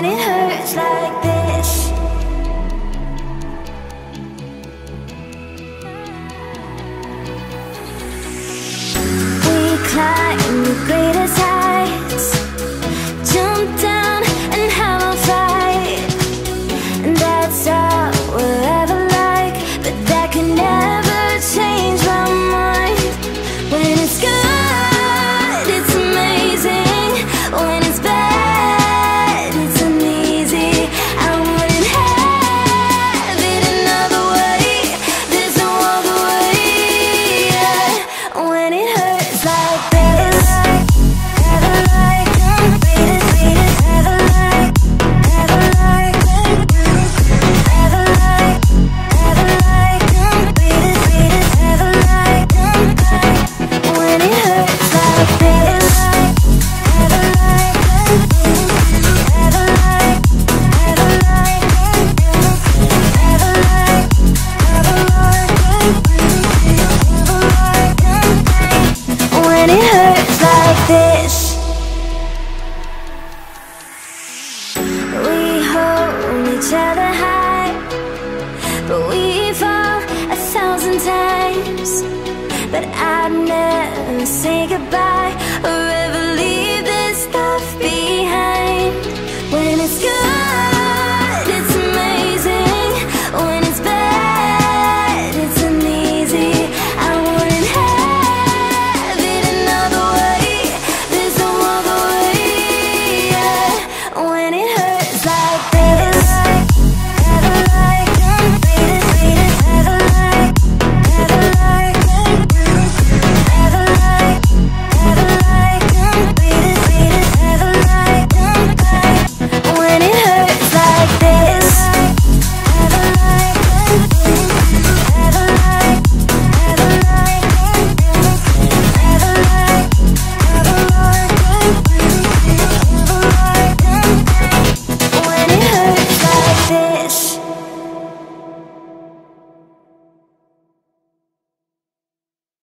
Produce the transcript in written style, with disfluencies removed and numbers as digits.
when it hurts like this. We climb the greatest heights, jump down and have a fight, and that's all we'll ever like. But that can never change my mind. When it's good, it's amazing. When it's bad, it's uneasy. I wouldn't have it another way. There's no other way. Yeah. When it hurts like this, ever like, wait it, ever like, ever like, ever like, ever like, wait it, ever like, when it hurts like this, ever like, ever like, ever like, ever like, ever like, when it hurts like this. We hold each other high, but we fall 1,000 times. But I'd never say goodbye.